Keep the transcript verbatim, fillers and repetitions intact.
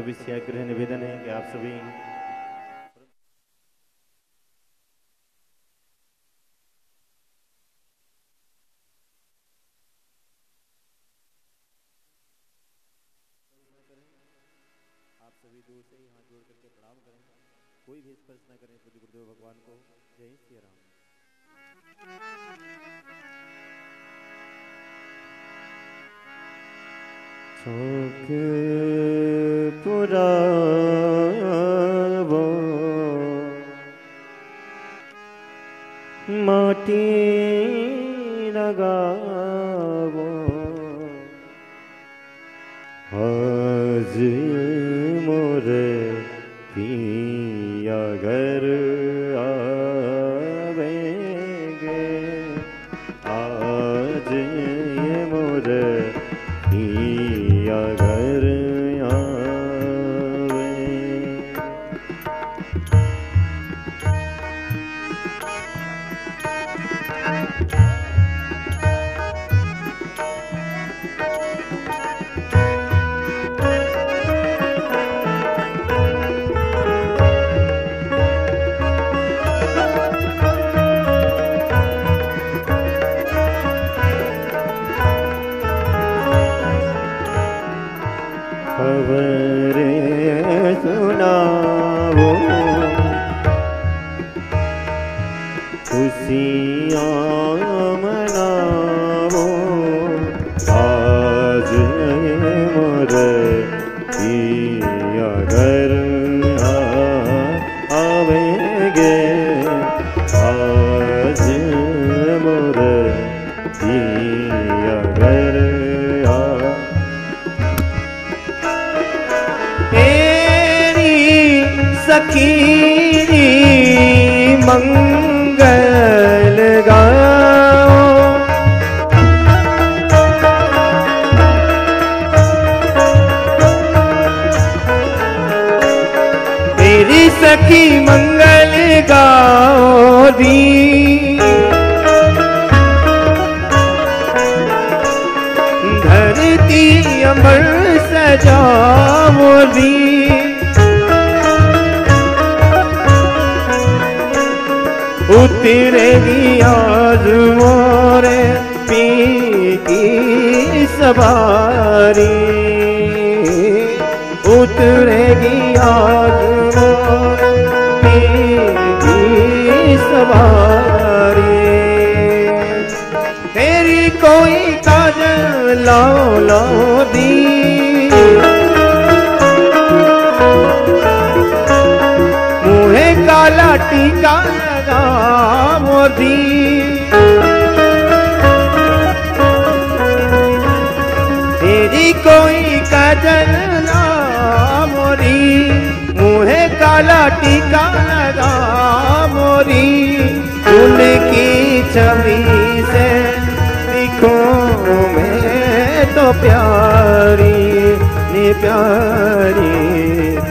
सभी से आग्रह निवेदन है कि आप सभी आप सभी दूर से ही हाथ जोड़ करके प्रणाम करें, कोई भी स्पर्श न करें पूज्य गुरुदेव भगवान को। जय श्री राम। शोक पुरावो माटी लगावो, आज मोरे पिया घर आवेंगे, आज ये मोरे पिया घर आवे। खबरें सुनावो खुशियाँ मनावो, आज मोरे पिया घर आवेंगे, आज मोरे पिया घर सखीरी मंगल गाओ, तेरी सखी मंगल गाओ दी, धरती अमर सजाओ दी, उतरेगी आज मोरे पी की सवारी, उतरेगी आज मोरे पी की सवारी, तेरी कोई काजल लाओ लाओ दी, मुँहे काला टीका मोदी, तेरी कोई काजल ना मोरी, मुँहे काला टीका लगा मोरी, उनकी छवि से दिखूं मैं तो प्यारी नी प्यारी